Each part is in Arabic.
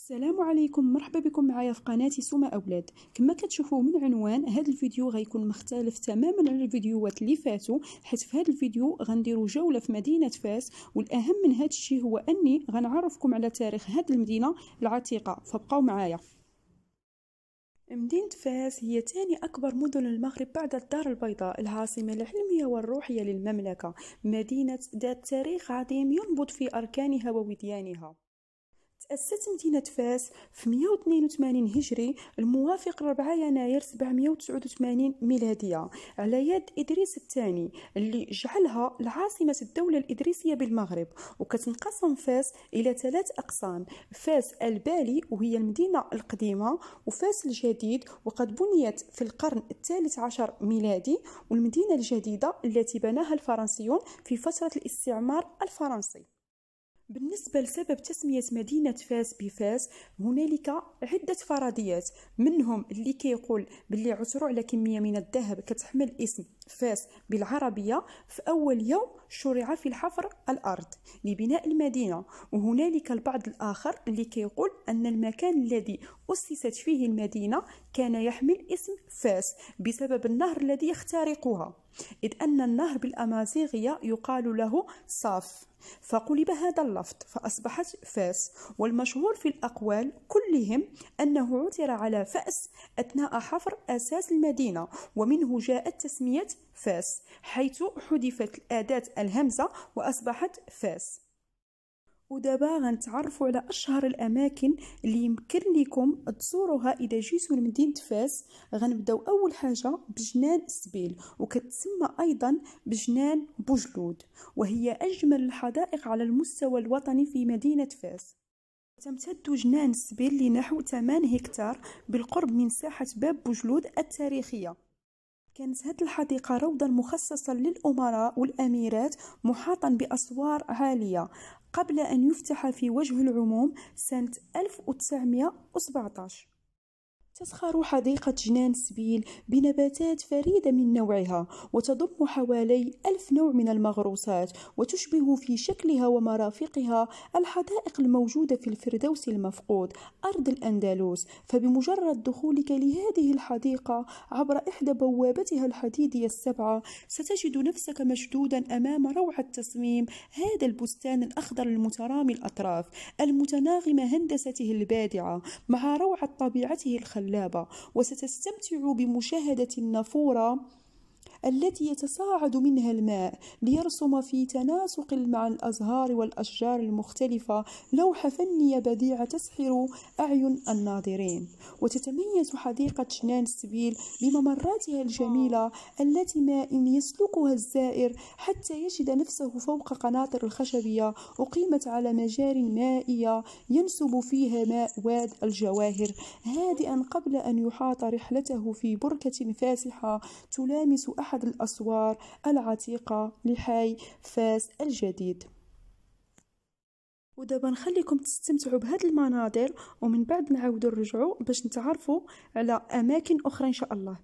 السلام عليكم، مرحبا بكم معايا في قناتي سوما اولاد. كما كتشوفوا من عنوان هذا الفيديو غيكون مختلف تماما عن الفيديوهات اللي فاتوا، حيت في هذا الفيديو غنديروا جوله في مدينه فاس، والاهم من هذا الشيء هو اني غنعرفكم على تاريخ هذه المدينه العتيقه، فابقوا معايا. مدينة فاس هي ثاني أكبر مدن المغرب بعد الدار البيضاء، العاصمة العلمية والروحية للمملكة، مدينة ذات تاريخ عظيم ينبض في أركانها ووديانها. تأسست مدينة فاس في 182 هجري الموافق 4 يناير 789 ميلادية على يد إدريس الثاني، اللي جعلها العاصمة الدولة الإدريسية بالمغرب. وكتنقسم فاس إلى 3 أقسام: فاس البالي وهي المدينة القديمة، وفاس الجديد وقد بنيت في القرن الثالث عشر ميلادي، والمدينة الجديدة التي بناها الفرنسيون في فترة الاستعمار الفرنسي. بالنسبة لسبب تسمية مدينة فاس بفاس، هنالك عدة فرضيات، منهم اللي كيقول باللي عثروا على كمية من الذهب كتحمل اسم فاس بالعربية في أول يوم شرع في الحفر الأرض لبناء المدينة، وهنالك البعض الآخر اللي كيقول أن المكان الذي أسست فيه المدينة كان يحمل اسم فاس بسبب النهر الذي يخترقها، إذ أن النهر بالأمازيغية يقال له صاف، فقلب هذا اللفظ فأصبحت فاس. والمشهور في الأقوال كلهم أنه عثر على فأس أثناء حفر أساس المدينة، ومنه جاءت تسمية فاس، حيث حذفت الأداة الهمزة وأصبحت فاس. ودابا غنتعرفوا على اشهر الاماكن اللي يمكن لكم تزوروها اذا جيتوا لمدينه فاس. غنبداو اول حاجه بجنان السبيل، وكتسمى ايضا بجنان بوجلود، وهي اجمل الحدائق على المستوى الوطني في مدينه فاس. تمتد جنان السبيل لنحو 8 هكتار بالقرب من ساحه باب بوجلود التاريخيه. كانت هذه الحديقة روضا مخصصا للأمراء والأميرات محاطا بأسوار عالية، قبل أن يفتح في وجه العموم سنة 1917. تزخر حديقة جنان السبيل بنباتات فريدة من نوعها، وتضم حوالي 1000 نوع من المغروسات، وتشبه في شكلها ومرافقها الحدائق الموجودة في الفردوس المفقود أرض الأندلس. فبمجرد دخولك لهذه الحديقة عبر إحدى بوابتها الحديدية السبعة ستجد نفسك مشدودا أمام روعة تصميم هذا البستان الأخضر المترامي الأطراف المتناغمة هندسته البادعة مع روعة طبيعته الخلابة، وستستمتع بمشاهدة النافورة التي يتصاعد منها الماء ليرسم في تناسق مع الأزهار والأشجار المختلفة لوحة فنية بديعة تسحر أعين الناظرين. وتتميز حديقة جنان السبيل بممراتها الجميلة التي ما إن يسلكها الزائر حتى يجد نفسه فوق قناطر الخشبية أقيمت على مجار مائية ينسب فيها ماء واد الجواهر هادئا، قبل أن يحاط رحلته في بركة فاسحة تلامس أحد الأسوار العتيقة لحي فاس الجديد. ودابا نخليكم تستمتعوا بهذه المناظر، ومن بعد نعاودوا نرجعوا باش نتعرفوا على أماكن أخرى إن شاء الله.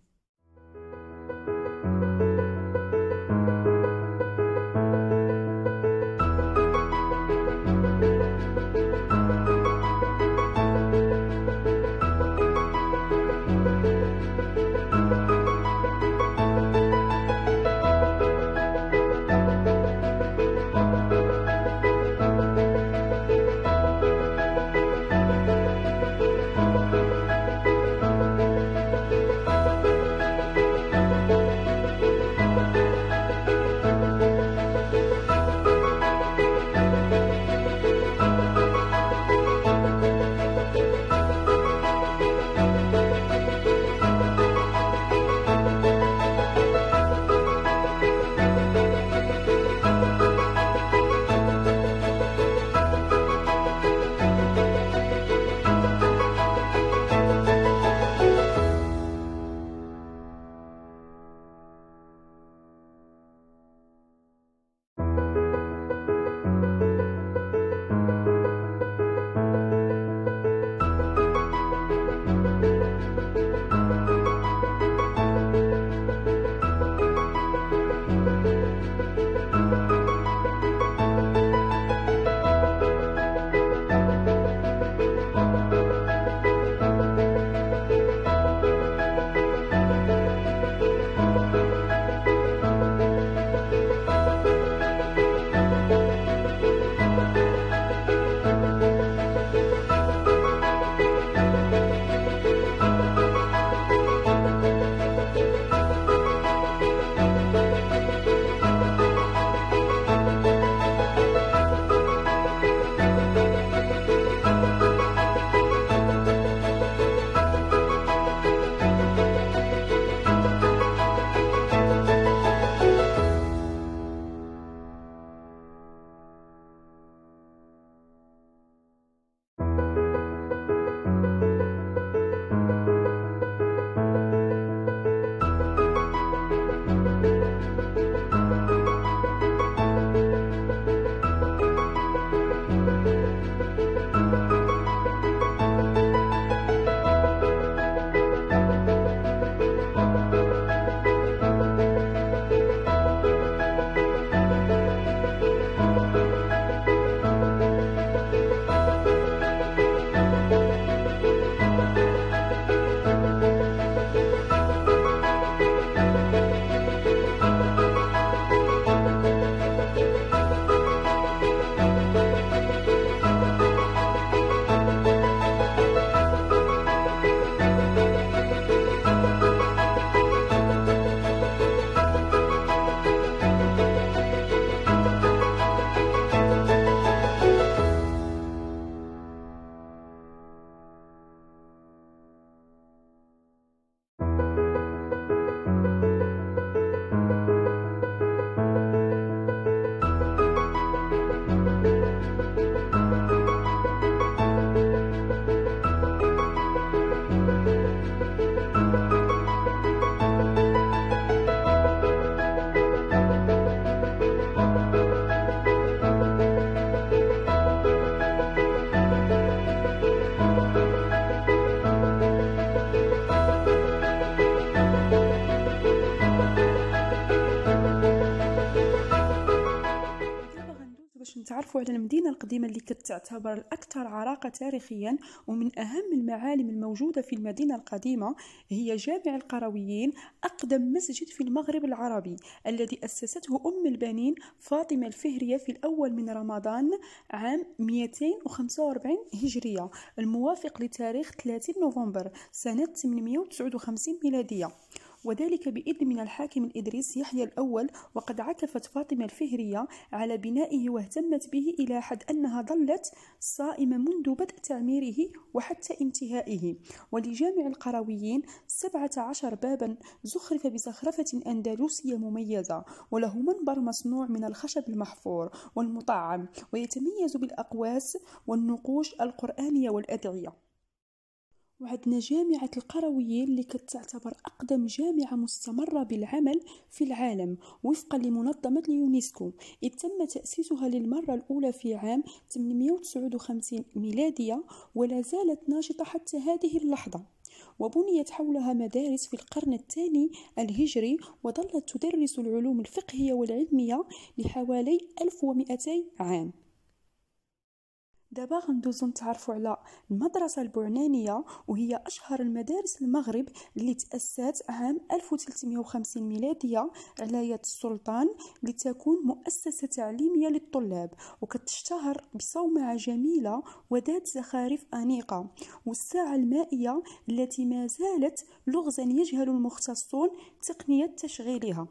نتعرفوا على المدينة القديمة اللي كتعتبر الأكثر عراقة تاريخيا، ومن أهم المعالم الموجودة في المدينة القديمة هي جامع القرويين، أقدم مسجد في المغرب العربي، الذي أسسته أم البنين فاطمة الفهرية في الأول من رمضان عام 245 هجرية، الموافق لتاريخ 30 نوفمبر سنة 859 ميلادية، وذلك بإذن من الحاكم الإدريس يحيى الأول. وقد عكفت فاطمة الفهرية على بنائه واهتمت به إلى حد أنها ظلت صائمة منذ بدء تعميره وحتى انتهائه. ولجامع القرويين 17 بابا زخرف بزخرفة أندلسية مميزة، وله منبر مصنوع من الخشب المحفور والمطعم، ويتميز بالأقواس والنقوش القرآنية والأدعية. وعندنا جامعة القرويين اللي كتعتبر أقدم جامعة مستمرة بالعمل في العالم وفقا لمنظمة اليونسكو، إذ تم تأسيسها للمرة الأولى في عام 859 ميلادية، ولا زالت ناشطة حتى هذه اللحظة. وبنيت حولها مدارس في القرن الثاني الهجري، وظلت تدرس العلوم الفقهية والعلمية لحوالي 1200 عام. دابا غندوزو نتعرفوا على المدرسة البعنانية، وهي أشهر المدارس المغرب اللي تأسست عام 1350 ميلادية على يد السلطان لتكون مؤسسة تعليمية للطلاب، وكتشتهر بصومعة جميلة وذات زخارف أنيقة، والساعة المائية التي ما زالت لغزا يجهل المختصون تقنية تشغيلها.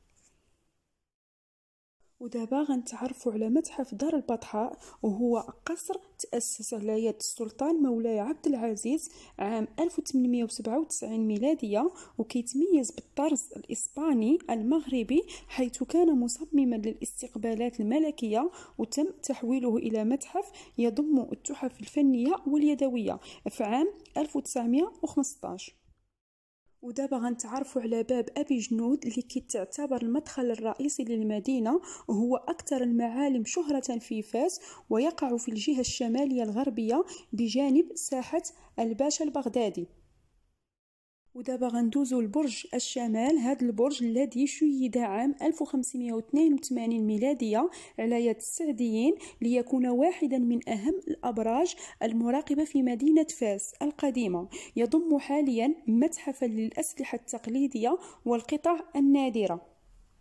ودابا غنتعرفوا على متحف دار البطحاء، وهو قصر تأسس على يد السلطان مولاي عبد العزيز عام 1897 ميلادية، وكيتميز بالطرز الإسباني المغربي، حيث كان مصمما للاستقبالات الملكية، وتم تحويله إلى متحف يضم التحف الفنية واليدوية في عام 1915. ودابا غنتعرفوا على باب أبي جنود اللي كتعتبر المدخل الرئيسي للمدينة، وهو أكثر المعالم شهرة في فاس، ويقع في الجهة الشمالية الغربية بجانب ساحة الباشا البغدادي. ودابا غندوزو لبرج الشمال، هذا البرج الذي شيد عام 1582 ميلادية على يد السعديين ليكون واحدا من أهم الأبراج المراقبة في مدينة فاس القديمة، يضم حاليا متحفا للأسلحة التقليدية والقطع النادرة.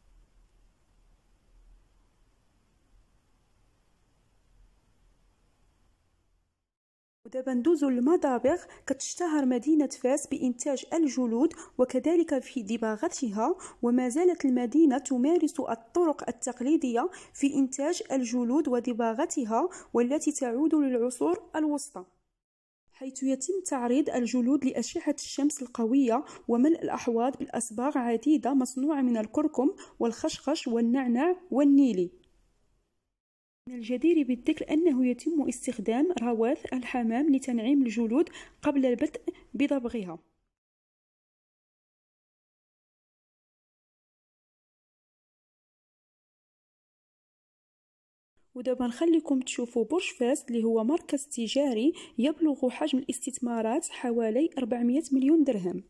ودابا ندوزو للمطابخ. كتشتهر مدينة فاس بإنتاج الجلود وكذلك في دباغتها، وما زالت المدينة تمارس الطرق التقليدية في إنتاج الجلود ودباغتها، والتي تعود للعصور الوسطى، حيث يتم تعريض الجلود لأشعة الشمس القوية وملء الأحواض بالأصباغ عديدة مصنوعة من الكركم والخشخش والنعناع والنيلي. من الجدير بالذكر أنه يتم استخدام رواث الحمام لتنعيم الجلود قبل البدء بضبغها. ودابا نخليكم تشوفوا برج فاس اللي هو مركز تجاري يبلغ حجم الاستثمارات حوالي 400 مليون درهم.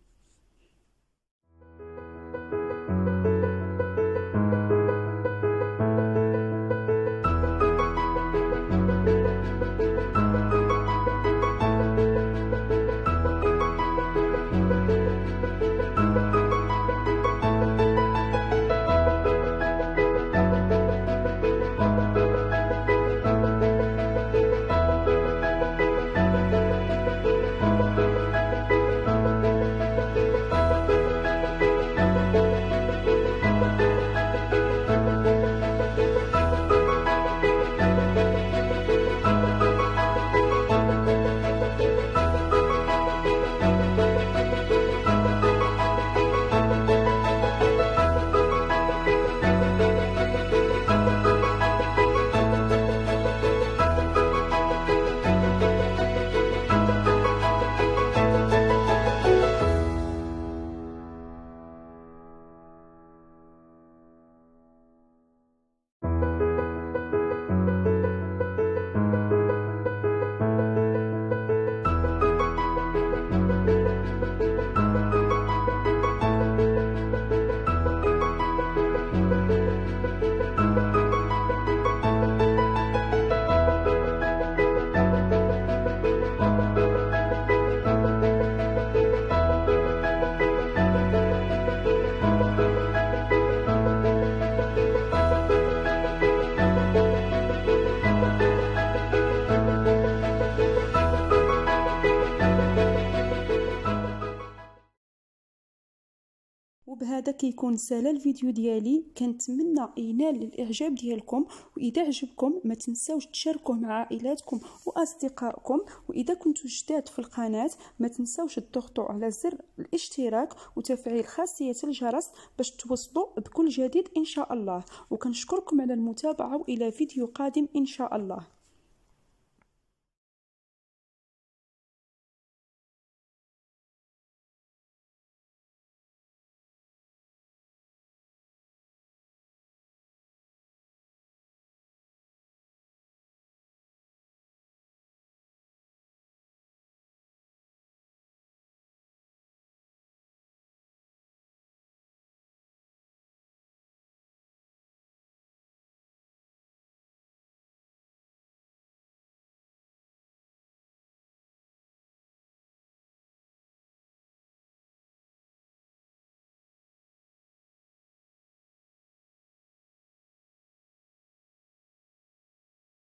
وبهذا كيكون سالا الفيديو ديالي. كنتمنى ينال الاعجاب ديالكم، واذا عجبكم ما تنساوش تشاركوه مع عائلاتكم واصدقائكم. واذا كنتوا جداد في القناه ما تنساوش تضغطوا على زر الاشتراك وتفعيل خاصيه الجرس باش توصلوا بكل جديد ان شاء الله. وكنشكركم على المتابعه، والى فيديو قادم ان شاء الله.